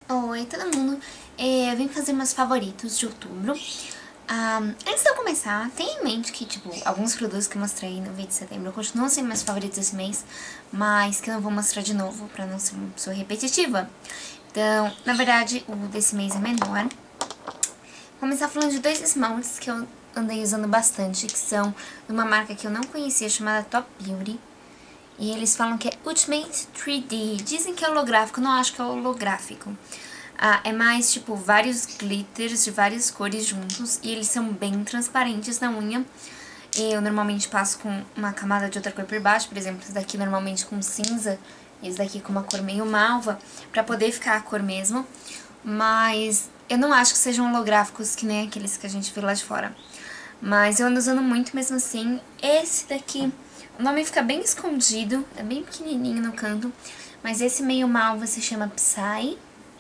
Oi, todo mundo. Eu vim fazer meus favoritos de outubro. Antes de eu começar, tenha em mente que, tipo, alguns produtos que eu mostrei no vídeo de setembro continuam sendo meus favoritos esse mês, mas que eu não vou mostrar de novo pra não ser uma pessoa repetitiva. Então, na verdade, o desse mês é menor. Vou começar falando de dois esmaltes que eu andei usando bastante, que são de uma marca que eu não conhecia, chamada Top Beauty. E eles falam que é Ultimate 3D. Dizem que é holográfico, não acho que é holográfico. É mais, tipo, vários glitters de várias cores juntos. E eles são bem transparentes na unha. Eu normalmente passo com uma camada de outra cor por baixo. Por exemplo, esse daqui normalmente com cinza. Esse daqui com uma cor meio malva. Pra poder ficar a cor mesmo. Mas eu não acho que sejam holográficos que nem aqueles que a gente vê lá de fora. Mas eu ando usando muito mesmo assim. Esse daqui... O nome fica bem escondido, é bem pequenininho no canto, mas esse meio malva se chama Psy.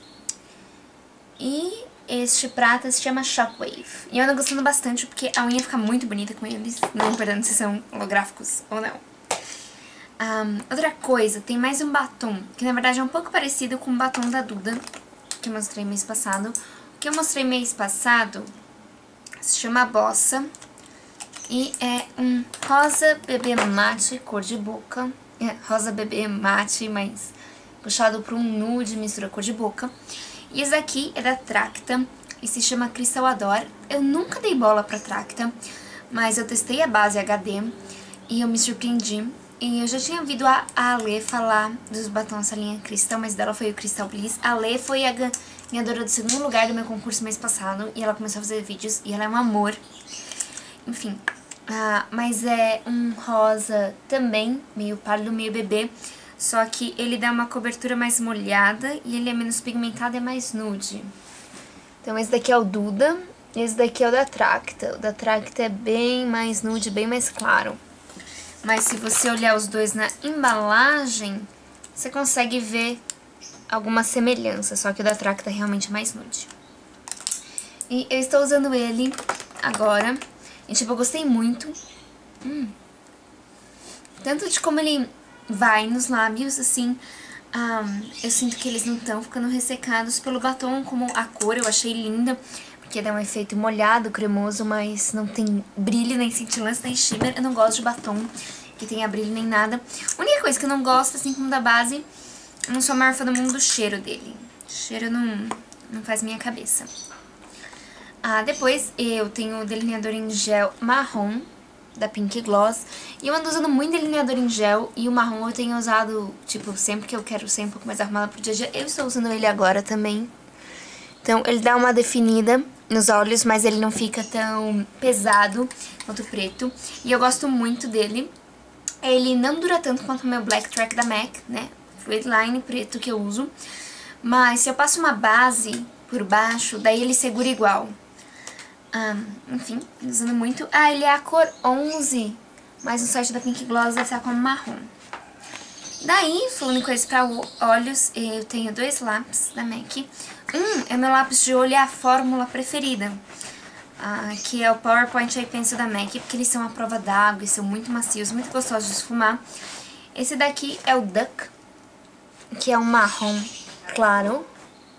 E este prata se chama Shockwave. E eu ando gostando bastante porque a unha fica muito bonita com eles, não importando se são holográficos ou não. Outra coisa, tem mais um batom, que na verdade é um pouco parecido com o batom da Duda, que eu mostrei mês passado. O que eu mostrei mês passado se chama Bossa. E é um rosa bebê mate, cor de boca. Rosa bebê mate, mas puxado para um nude, mistura cor de boca. E esse aqui é da Tracta e se chama Crystal Adore. Eu nunca dei bola pra Tracta, mas eu testei a base HD e eu me surpreendi. E eu já tinha ouvido a Ale falar dos batons da linha Crystal, mas dela foi o Crystal Bliss. A Ale foi a ganhadora do segundo lugar do meu concurso mês passado e ela começou a fazer vídeos e ela é um amor. Enfim, mas é um rosa também, meio pálido, meio bebê, só que ele dá uma cobertura mais molhada e ele é menos pigmentado e é mais nude. Então esse daqui é o Duda e esse daqui é o da Tracta. O da Tracta é bem mais nude, bem mais claro. Mas se você olhar os dois na embalagem, você consegue ver alguma semelhança, só que o da Tracta é realmente mais nude. E eu estou usando ele agora. E, tipo, eu gostei muito. Tanto de como ele vai nos lábios, assim. Eu sinto que eles não estão ficando ressecados pelo batom, como a cor eu achei linda. Porque dá um efeito molhado, cremoso, mas não tem brilho, nem cintilância, nem shimmer. Eu não gosto de batom que tenha brilho nem nada. A única coisa que eu não gosto, assim como da base, eu não sou a maior fã do mundo do cheiro dele. O cheiro não faz minha cabeça. Depois eu tenho o delineador em gel marrom, da Pink Gloss. E eu ando usando muito delineador em gel, e o marrom eu tenho usado, tipo, sempre que eu quero ser um pouco mais arrumada pro dia a dia. Eu estou usando ele agora também. Então ele dá uma definida nos olhos, mas ele não fica tão pesado quanto o preto. E eu gosto muito dele. Ele não dura tanto quanto o meu Black Track da MAC, né? Fluid Line preto que eu uso. Mas se eu passo uma base por baixo, daí ele segura igual. Enfim, usando muito. Ele é a cor 11, mas no site da Pink Gloss vai estar como marrom. Daí, falando em coisas pra olhos, eu tenho dois lápis da MAC. É meu lápis de olho, é a fórmula preferida, que é o PowerPoint Eye Pencil da MAC, porque eles são à prova d'água e são muito macios, muito gostosos de esfumar. Esse daqui é o Duck, que é um marrom claro.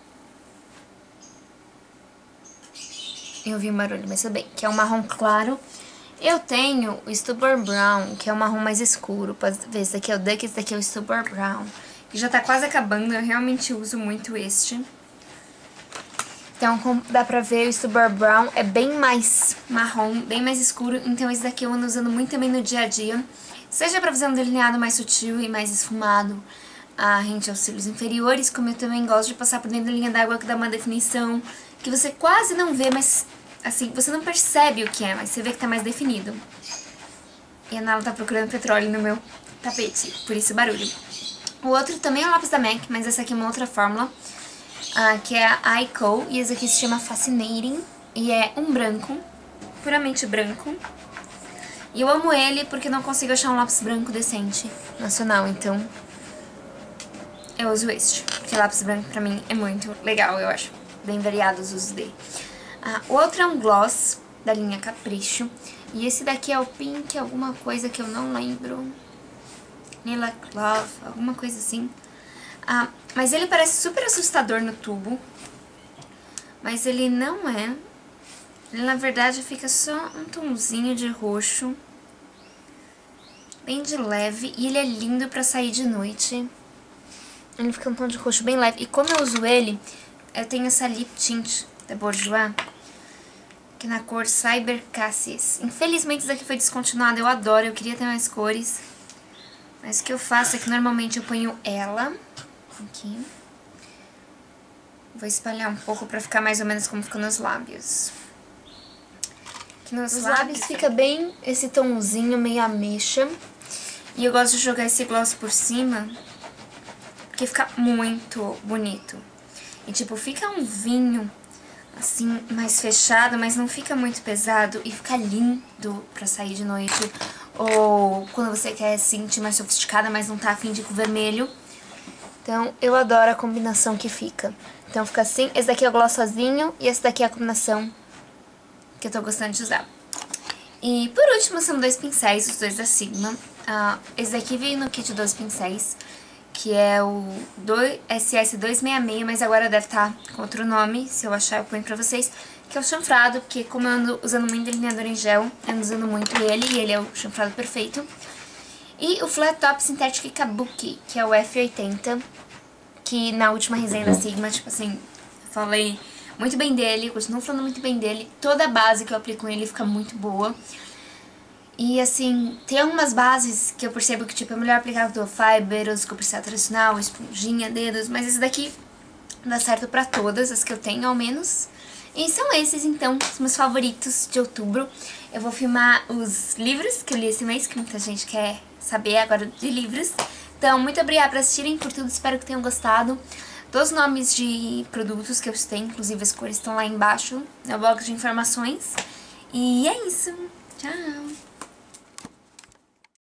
Eu ouvi um barulho, mas tudo bem. Que é um marrom claro. Eu tenho o Stubborn Brown, que é um marrom mais escuro. Pode ver, esse daqui é o Duck, esse daqui é o Stubborn Brown. Que já tá quase acabando, eu realmente uso muito este. Então, como dá pra ver, o Stubborn Brown é bem mais marrom, bem mais escuro. Então esse daqui eu ando usando muito também no dia a dia. Seja pra fazer um delineado mais sutil e mais esfumado, rente aos cílios inferiores, como eu também gosto de passar por dentro da linha d'água, que dá uma definição que você quase não vê, mas assim, você não percebe o que é, mas você vê que tá mais definido. E a Nala tá procurando petróleo no meu tapete, por isso o barulho. O outro também é um lápis da MAC, mas essa aqui é uma outra fórmula, que é a iCo, e esse aqui se chama Fascinating, e é um branco, puramente branco. E eu amo ele porque não consigo achar um lápis branco decente, nacional, então eu uso este, porque lápis branco pra mim é muito legal, eu acho bem variado os usos dele. O outro é um gloss da linha Capricho, e esse daqui é o Pink, alguma coisa que eu não lembro, Lilac Love, alguma coisa assim. Mas ele parece super assustador no tubo. Mas ele não é. Ele, na verdade, fica só um tomzinho de roxo. Bem de leve. E ele é lindo pra sair de noite. Ele fica um tom de roxo bem leve. E como eu uso ele, eu tenho essa lip tint da Bourjois, que é na cor Cyber Cassis. Infelizmente isso daqui foi descontinuado, eu adoro, eu queria ter mais cores. Mas o que eu faço é que normalmente eu ponho ela aqui. Vou espalhar um pouco pra ficar mais ou menos como fica nos lábios. Aqui nos lábios fica bem esse tomzinho meio ameixa. E eu gosto de jogar esse gloss por cima, porque fica muito bonito. E tipo, fica um vinho assim, mais fechado, mas não fica muito pesado. E fica lindo pra sair de noite. Ou quando você quer se sentir mais sofisticada, mas não tá afim de ir com vermelho. Então, eu adoro a combinação que fica. Então fica assim, esse daqui é o gloss sozinho e esse daqui é a combinação que eu tô gostando de usar. E por último são 2 pincéis, os 2 da Sigma. Esse daqui veio no kit 2 pincéis, que é o SS266, mas agora deve estar com outro nome, se eu achar eu ponho pra vocês, que é o chanfrado, porque como eu ando usando muito delineador em gel, eu ando usando muito ele, e ele é o chanfrado perfeito. E o Flat Top Synthetic Kabuki, que é o F80, que na última resenha da Sigma, tipo assim, falei muito bem dele, continuo falando muito bem dele, toda a base que eu aplico com ele fica muito boa. E assim, tem algumas bases que eu percebo que tipo é melhor aplicar com fiber, os com pincel tradicional, esponjinha, dedos, mas esse daqui dá certo pra todas, as que eu tenho ao menos. E são esses então, os meus favoritos de outubro. Eu vou filmar os livros que eu li esse mês, que muita gente quer saber agora de livros. Então, muito obrigada por assistirem, por tudo, espero que tenham gostado. Todos os nomes de produtos que eu citei, inclusive as cores, estão lá embaixo no blog de informações. E é isso, tchau!